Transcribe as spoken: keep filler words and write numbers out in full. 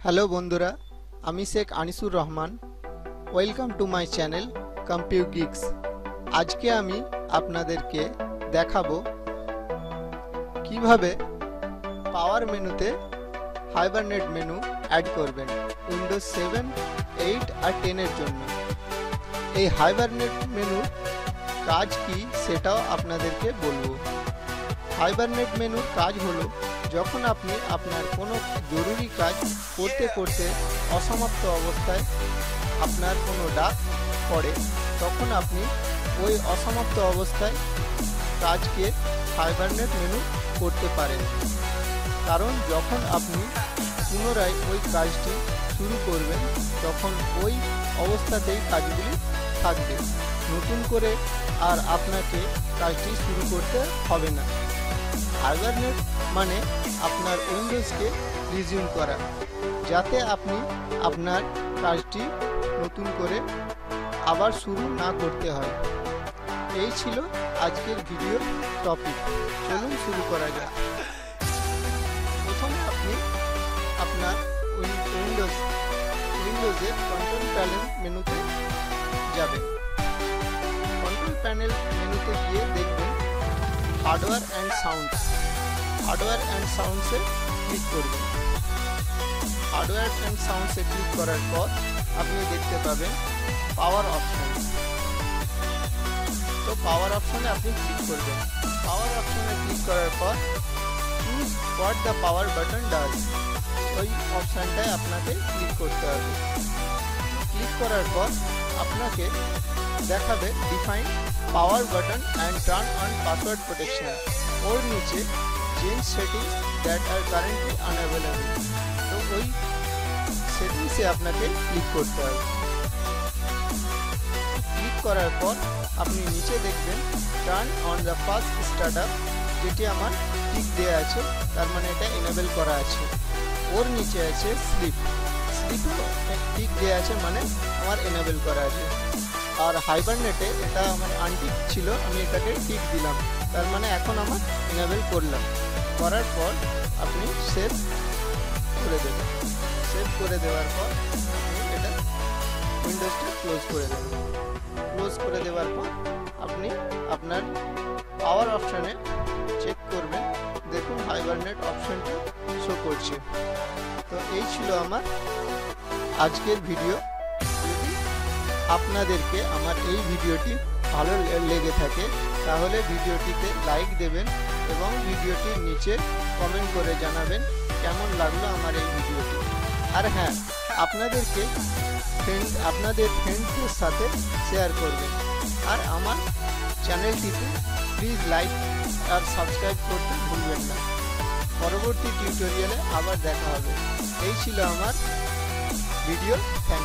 Hello বন্ধুরা, আমি Sheikh Anisur Rahman. Welcome to my channel compu geeks. আজকে আমি আপনাদেরকে দেখাবো কিভাবে পাওয়ার মেনুতে হাইবারনেট মেনু অ্যাড করবেন উইন্ডোজ সেভেন, এইট আর টেনের জন্য। এই হাইবারনেট মেনুর কাজ কি সেটাও আপনাদেরকে বলবো। হাইবারনেট মেনুর কাজ হলো, যখন আপনি আপনার কোনো জরুরি কাজ করতে করতে অসমাপ্ত অবস্থায় আপনার কোনো ডাক পড়ে, তখন আপনি ওই অসমাপ্ত অবস্থায় কাজকে হাইবারনেট মেনু করতে পারেন। কারণ যখন আপনি পুনরায় ওই কাজটি শুরু করবেন, তখন ওই অবস্থাতেই কাজগুলি থাকবে, নতুন করে আর আপনাকে কাজটি শুরু করতে হবে না। হাইবারনেট মানে আপনার উইন্ডোজকে রিজিউম করা, যাতে আপনি আপনার কাজটি নতুন করে আবার শুরু না করতে হয়। এই ছিল আজকের ভিডিও টপিক। চলুন শুরু করা যাক। প্রথমে আপনি আপনার উইন্ডোজ উইন্ডোজের কন্ট্রোল প্যানেল মেনুতে যাবেন। কন্ট্রোল প্যানেল মেনুতে গিয়ে দেখবেন hardware and sounds. Hardware and সাউন্ডসে ক্লিক করবেন। হার্ডওয়্যার অ্যান্ড সাউন্ডসে ক্লিক করার পর আপনি দেখতে পাবেন পাওয়ার অপশন। তো পাওয়ার অপশনে আপনি ক্লিক করবেন। পাওয়ার অপশনে ক্লিক করার পর choose what the power button does, ওই অপশানটায় আপনাকে ক্লিক করতে হবে। ক্লিক করার পর আপনাকে দেখাবে define power button and turn on password protection. ওর নিচে change settings that are currently unavailable. তো ওই সেটিংসে আপনাকে ক্লিক করতে হবে। ক্লিক করার পর আপনি নিচে দেখবেন turn on the fast startup, যেটি আমার টিক দেওয়া আছে, তার মানে এটা এনেবল করা আছে। ওর নিচে আছে স্লিপ, স্লিপও টিক দেওয়া আছে, মানে আমার এনেবল করা আছে। আর হাইবারনেটে এটা আমার আনটিক ছিল, আমি এটাকে টিক দিলাম, তার মানে এখন আমার এনেবল করলাম। করার পর আপনি সেভ করে দেবেন। সেভ করে দেওয়ার পর আপনি এটা উইন্ডোজটা ক্লোজ করে দেবেন। ক্লোজ করে দেওয়ার পর আপনি আপনার পাওয়ার অপশানে চেক করবেন, দেখুন হাইবারনেট অপশানটা শো করছে। তো এই ছিল আমার আজকের ভিডিও। যদি আপনাদেরকে আমার এই ভিডিওটি ভালো লেগে থাকে তাহলে ভিডিওটিতে লাইক দেবেন এবং ভিডিওটির নিচে কমেন্ট করে জানাবেন কেমন লাগলো আমার এই ভিডিওটি। আর হ্যাঁ, আপনাদেরকে ফ্রেন্ড আপনাদের ফ্রেন্ডসদের সাথে শেয়ার করবেন। আর আমার চ্যানেলটিতে প্লিজ লাইক আর সাবস্ক্রাইব করতে ভুলবেন না। পরবর্তী টিউটোরিয়ালে আবার দেখা হবে। এই ছিল আমার ভিডিও। থ্যাংক